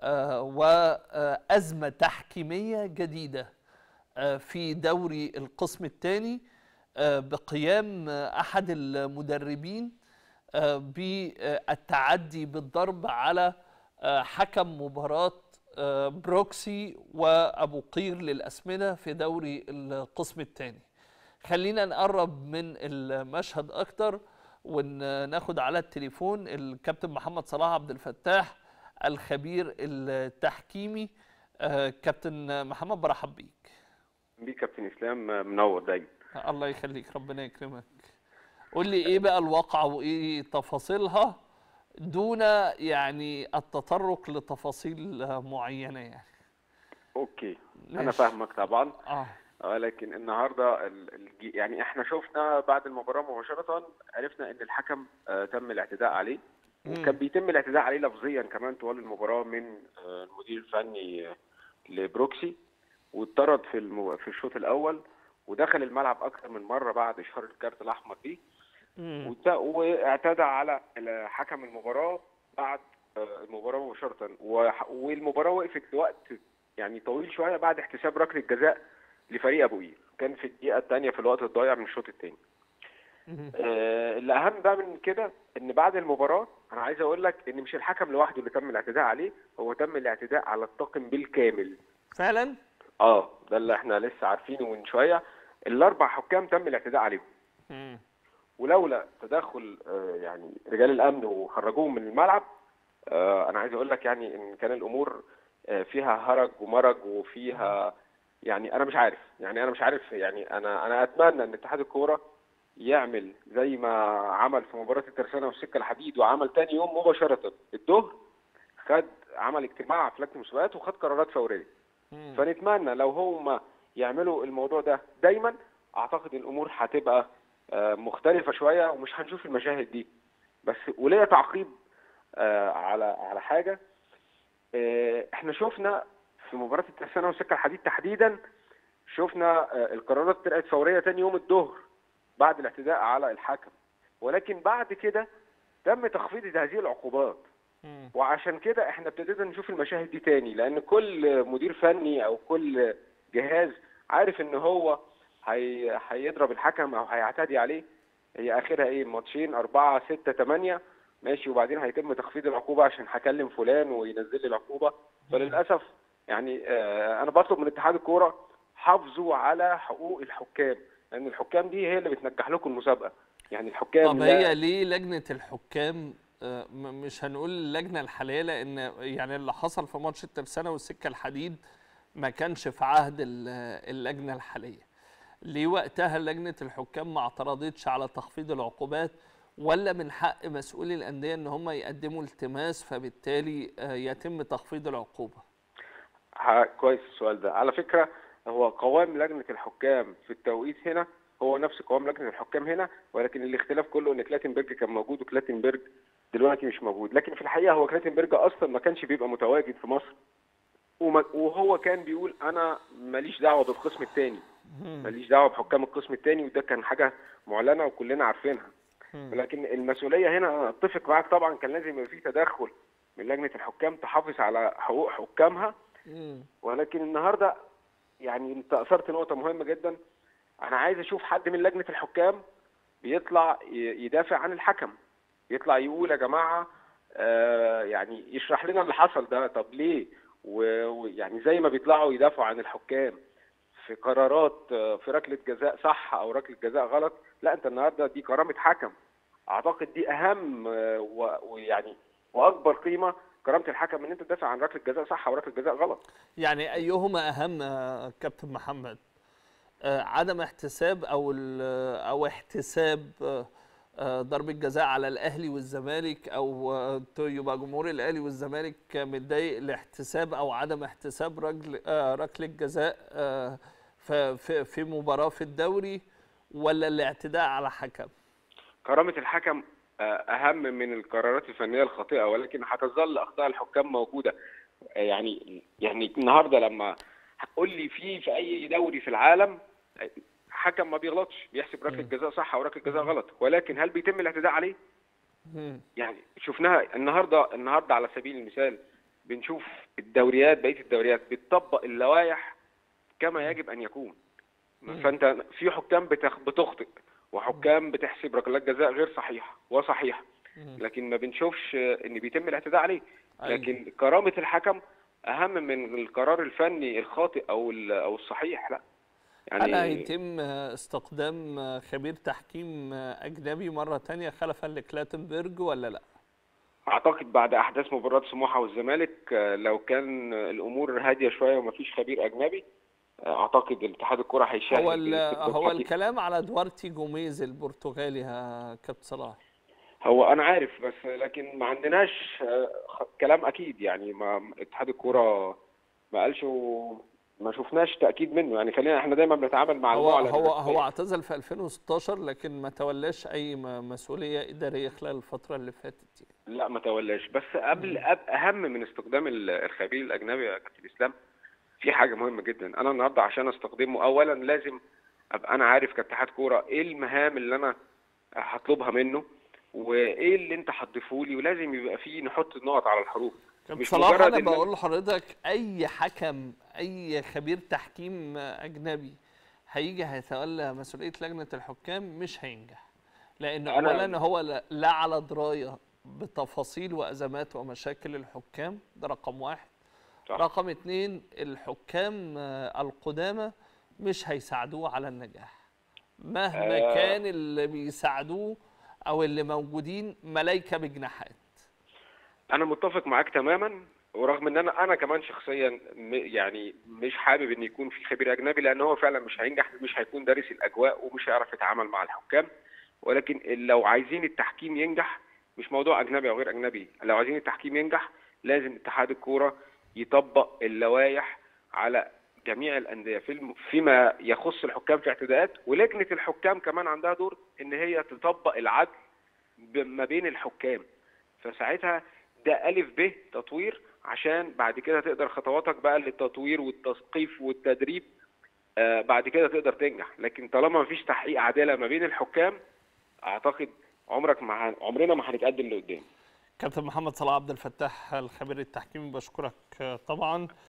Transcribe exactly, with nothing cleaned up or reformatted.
وأزمة تحكيمية جديدة في دوري القسم الثاني بقيام أحد المدربين بالتعدي بالضرب على حكم مباراة بروكسي وأبو قير للأسمدة في دوري القسم الثاني. خلينا نقرب من المشهد أكتر وناخد على التليفون الكابتن محمد صلاح عبد الفتاح الخبير التحكيمي. كابتن محمد برحب بيك. بيك كابتن اسلام، منور دايما. الله يخليك، ربنا يكرمك. قول لي ايه بقى الواقعة وايه تفاصيلها دون يعني التطرق لتفاصيل معينة يعني. اوكي ماشي. انا فاهمك طبعا. اه ولكن النهارده يعني احنا شفنا بعد المباراه مباشره عرفنا ان الحكم آه تم الاعتداء عليه، وكان بيتم الاعتداء عليه لفظيا كمان طوال المباراه من آه المدير الفني لبروكسي، واتطرد في المو... في الشوط الاول، ودخل الملعب اكثر من مره بعد اشهار الكارت الاحمر دي، وت... واعتدى على حكم المباراه بعد المباراه مباشره، و... والمباراه وقفت لوقت يعني طويل شويه بعد احتساب ركله جزاء لفريق ابو قير، كان في الدقيقه الثانيه في الوقت الضايع من الشوط الثاني. آه اللي اهم بقى من كده ان بعد المباراه انا عايز اقول لك ان مش الحكم لوحده اللي تم الاعتداء عليه، هو تم الاعتداء على الطاقم بالكامل. فعلا؟ اه ده اللي احنا لسه عارفينه من شويه، الاربع حكام تم الاعتداء عليهم. مم. ولولا تدخل آه يعني رجال الامن وخرجوهم من الملعب، آه انا عايز اقول لك يعني ان كان الامور آه فيها هرج ومرج وفيها يعني انا مش عارف يعني انا مش عارف يعني انا انا اتمنى ان اتحاد الكوره يعمل زي ما عمل في مباراه الترسانه والسكه الحديد، وعمل تاني يوم مباشره الظهر خد عمل اجتماع في لجنه المسابقات وخد قرارات فوريه. مم. فنتمنى لو هم يعملوا الموضوع ده دايما، اعتقد الامور هتبقى مختلفه شويه ومش هنشوف المشاهد دي. بس وليا تعقيب على على حاجه، احنا شفنا في مباراه الترسانه والسكه الحديد تحديدا، شفنا القرارات طلعت فوريه تاني يوم الظهر بعد الاعتداء على الحكم، ولكن بعد كده تم تخفيض هذه العقوبات. م. وعشان كده احنا ابتدينا نشوف المشاهد دي تاني، لان كل مدير فني او كل جهاز عارف ان هو هي هيضرب الحكم او هيعتدي عليه، هي اخرها ايه؟ ماتشين أربعة ستة تمانية ماشي، وبعدين هيتم تخفيض العقوبه عشان هكلم فلان وينزل لي العقوبه. فللاسف يعني آه انا بطلب من اتحاد الكوره حافظوا على حقوق الحكام، لان الحكام دي هي اللي بتنجح لكم المسابقه. يعني الحكام طب هي ليه لجنه الحكام مش هنقول اللجنه الحاليه، لان يعني اللي حصل في ماتش الترسانه والسكه الحديد ما كانش في عهد اللجنه الحاليه، ليه وقتها لجنه الحكام ما اعترضتش على تخفيض العقوبات؟ ولا من حق مسؤولي الانديه ان هم يقدموا التماس فبالتالي يتم تخفيض العقوبه؟ كويس السؤال ده. على فكره هو قوام لجنه الحكام في التوقيت هنا هو نفس قوام لجنه الحكام هنا، ولكن الاختلاف كله ان كلاتنبرج كان موجود وكلاتنبرج دلوقتي مش موجود. لكن في الحقيقه هو كلاتنبرج اصلا ما كانش بيبقى متواجد في مصر، وهو كان بيقول انا ماليش دعوه بالقسم الثاني، ماليش دعوه بحكام القسم الثاني، وده كان حاجه معلنه وكلنا عارفينها. ولكن المسؤوليه هنا انا اتفق معاك طبعا، كان لازم يبقى في تدخل من لجنه الحكام تحافظ على حقوق حكامها. ولكن النهارده يعني انت اثرت نقطه مهمه جدا، انا عايز اشوف حد من لجنه الحكام بيطلع يدافع عن الحكم، يطلع يقول يا جماعه آه يعني يشرح لنا اللي حصل ده، طب ليه؟ ويعني زي ما بيطلعوا يدافعوا عن الحكام في قرارات في ركله جزاء صح او ركله جزاء غلط، لا انت النهارده دي كرامه حكم. اعتقد دي اهم ويعني واكبر قيمه كرامه الحكم، ان انت تدافع عن ركله جزاء صح او ركله جزاء غلط. يعني ايهما اهم كابتن محمد؟ عدم احتساب او او احتساب ضربة جزاء على الاهلي والزمالك، او يبقى جمهور الاهلي والزمالك متضايق لاحتساب او عدم احتساب رجل ركله جزاء في في مباراه في الدوري، ولا الاعتداء على حكم؟ كرامه الحكم اهم من القرارات الفنيه الخاطئه، ولكن هتظل اخطاء الحكام موجوده. يعني يعني النهارده لما قول لي في في اي دوري في العالم حكم ما بيغلطش، بيحسب ركله جزاء صح او ركله جزاء غلط، ولكن هل بيتم الاعتداء عليه؟ يعني شفناها النهارده النهارده على سبيل المثال، بنشوف الدوريات بقيه الدوريات بتطبق اللوائح كما يجب ان يكون. فانت في حكام بتخ- بتخطئ، وحكام بتحسب ركلات جزاء غير صحيحه وصحيحه، لكن ما بنشوفش ان بيتم الاعتداء عليه. ايوه. لكن كرامه الحكم اهم من القرار الفني الخاطئ او ال- او الصحيح. لا هل يعني هيتم استخدام خبير تحكيم اجنبي مره تانية خلفا لكلاتنبرج ولا لا؟ اعتقد بعد احداث مباراه سموحه والزمالك، آه، لو كان الامور هاديه شويه ومفيش خبير اجنبي، آه، اعتقد اتحاد الكره هو هيشاهد ال- باستخدام هو حكيم. الكلام على دوارتي جوميز البرتغالي يا كابتن صلاح. هو انا عارف، بس لكن ما عندناش آه، خ- كلام اكيد. يعني ما اتحاد الكره ما قالش وما شفناش تاكيد منه. يعني خلينا احنا دايما بنتعامل مع هو المعلن هو هو الرسميه. اعتزل في ألفين وستاشر لكن ما تولاش اي م- مسؤوليه اداريه خلال الفتره اللي فاتت يعني. لا ما تولاش. بس قبل مم. أب- اهم من استخدام ال- الخبير الاجنبي يا كابتن اسلام، في حاجه مهمه جدا. انا النهارده عشان استخدمه اولا لازم ابقى انا عارف كاتحاد كوره ايه المهام اللي انا هطلبها منه، وايه اللي انت هتضيفه لي، ولازم يبقى فيه نحط النقط على الحروف. كابتن مش صلاح، مجرد انا ان انا بقول لحضرتك اي حكم اي خبير تحكيم اجنبي هيجي هيتولى مسؤوليه لجنه الحكام مش هينجح، لان انا اولا هو لا لا على درايه بتفاصيل وازمات ومشاكل الحكام، ده رقم واحد. صح. رقم اتنين، الحكام آه، القدامى مش هيساعدوه على النجاح مهما آه كان اللي بيساعدوه او اللي موجودين ملايكه بجناحات. انا متفق معاك تماما. ورغم ان انا انا كمان شخصيا م- يعني مش حابب ان يكون في خبير اجنبي، لان هو فعلا مش هينجح، مش هيكون دارس الاجواء ومش هيعرف يتعامل مع الحكام. ولكن لو عايزين التحكيم ينجح، مش موضوع اجنبي او غير اجنبي، لو عايزين التحكيم ينجح لازم اتحاد الكوره يطبق اللوائح على جميع الانديه في الم... فيما يخص الحكام في اعتداءات. ولجنه الحكام كمان عندها دور ان هي تطبق العدل ب- ما بين الحكام. فساعتها ده ألف ب تطوير، عشان بعد كده تقدر خطواتك بقى للتطوير والتثقيف والتدريب، آه بعد كده تقدر تنجح. لكن طالما مفيش تحقيق عدالة ما بين الحكام، أعتقد عمرك ما ه- عمرنا ما هنتقدم لقدام. كابتن محمد صلاح عبد الفتاح الخبير التحكيمي، بشكرك آه، طبعا.